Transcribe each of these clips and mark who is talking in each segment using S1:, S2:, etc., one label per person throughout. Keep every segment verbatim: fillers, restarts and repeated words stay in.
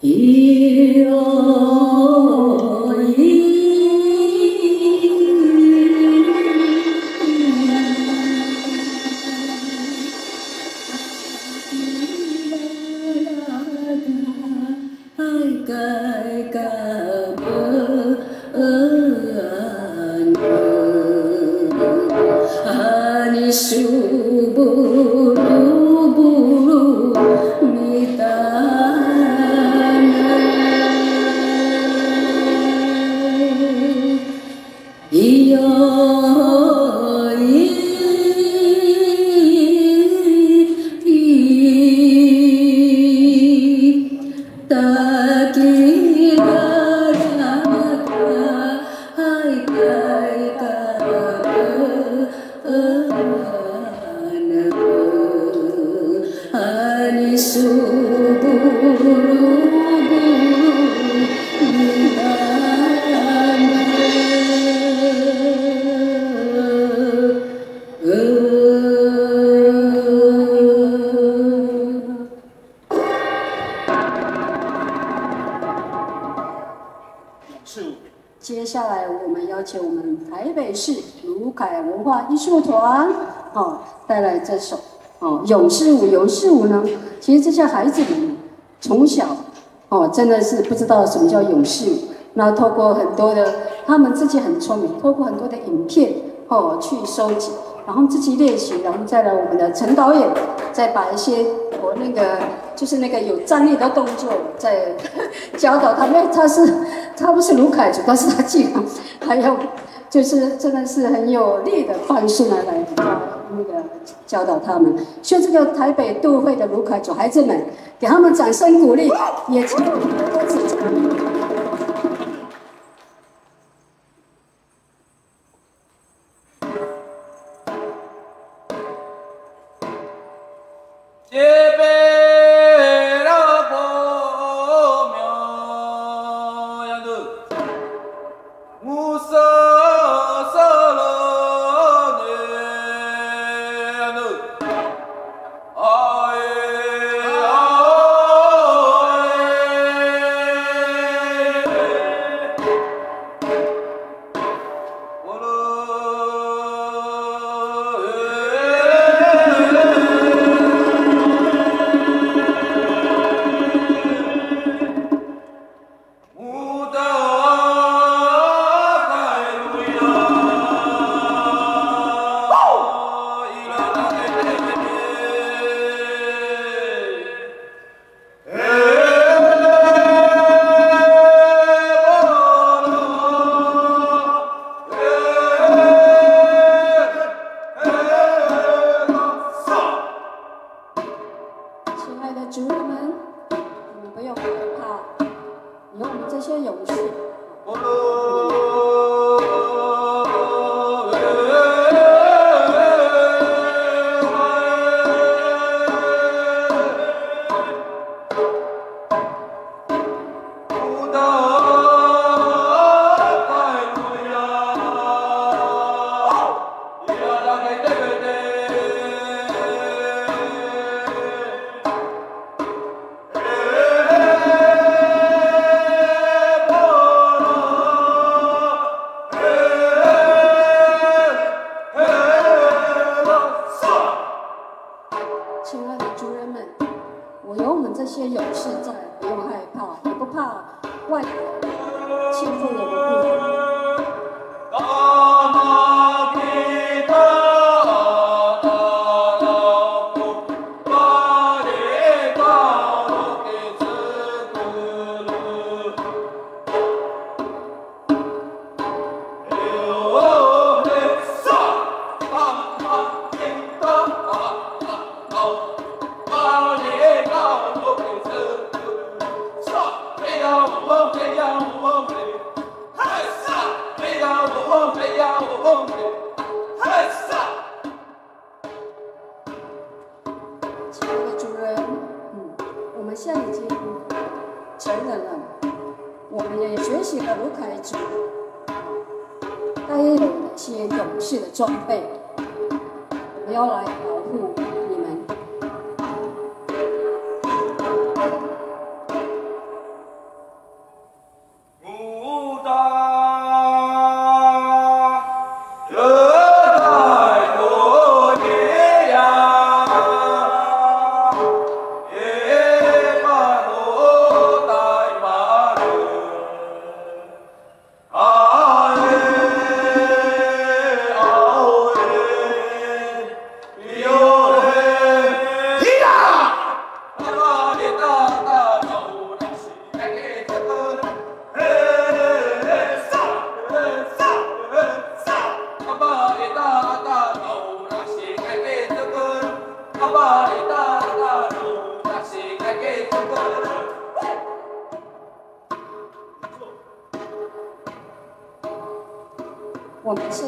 S1: 接下来，我们邀请我们台北市卢凯文化艺术团，哦，带来这首哦勇士舞。勇士舞呢，其实这些孩子们从小哦真的是不知道什么叫勇士舞，然后透过很多的，他们自己很聪明，透过很多的影片哦去收集，然后自己练习，然后再来我们的陈导演再把一些我那个就是那个有站立的动作再教导他们，因为他是。他不是卢凯族，但是他竟然还有，就是真的是很有力的方式来来那个教导他们。所以这个台北都会的卢凯族孩子们，给他们掌声鼓励，也请我们多多指教。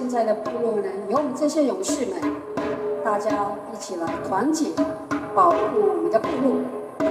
S1: 现在的部落呢，由我们这些勇士们，大家一起来团结，保护我们的部落。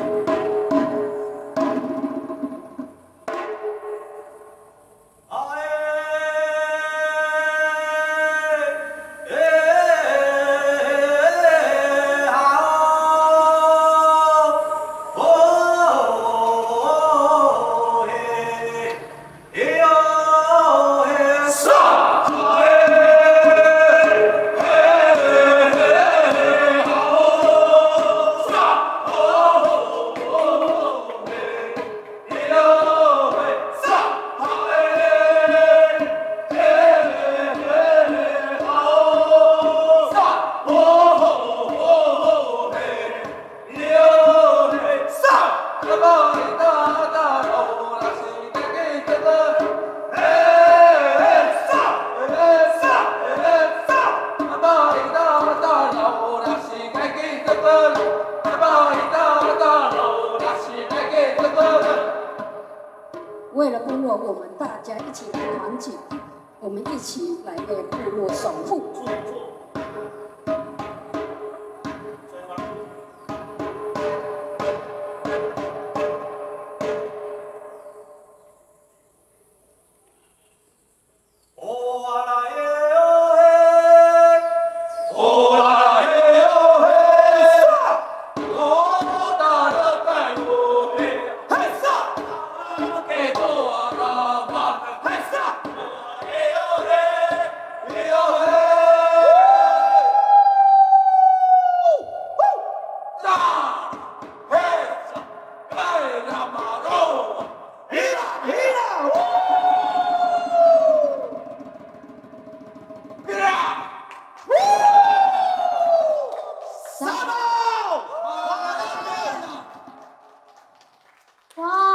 S1: 为了部落，我们大家一起来团结，我们一起来为部落守护。
S2: 哇！